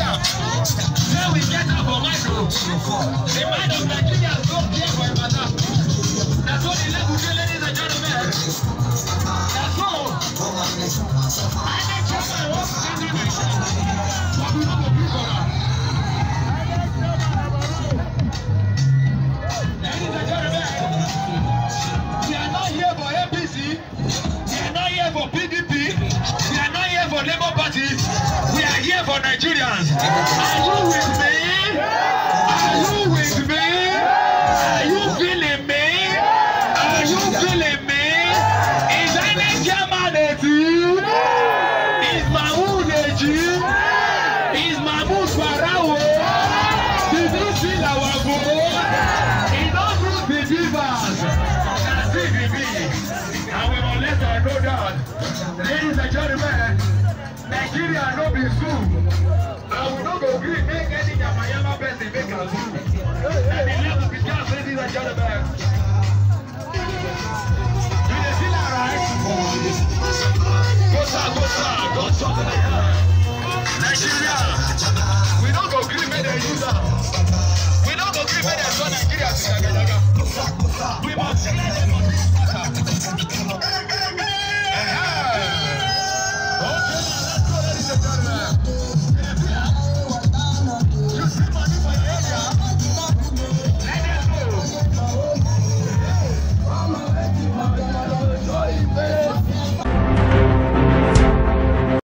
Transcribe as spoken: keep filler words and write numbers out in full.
Then we get up for my group. The mind of Nigeria is so clear for a matter. That's what the level, ladies and gentlemen. That's all. I need to say what's in the nation. But we don't go people now. Ladies and gentlemen, we are not here for A P C. We are not here for P D P. We are not here for Labour Party. We are here for Nigerians. Are you with me? Are you with me? Are you feeling me? Are you feeling me? Is I N E C Chairman a team? Is Mahmoud a team? Is Mahmoud Farawo? Did you see our vote? He don't lose the divas. That's it, baby. And we will let her know that. Ladies and gentlemen, Nigeria no be zoo. And we no go gree make any yamayama person make a zoo. And the level begins, ladies and gentlemen. Do you feel alright? Go sir, go sir, go sir.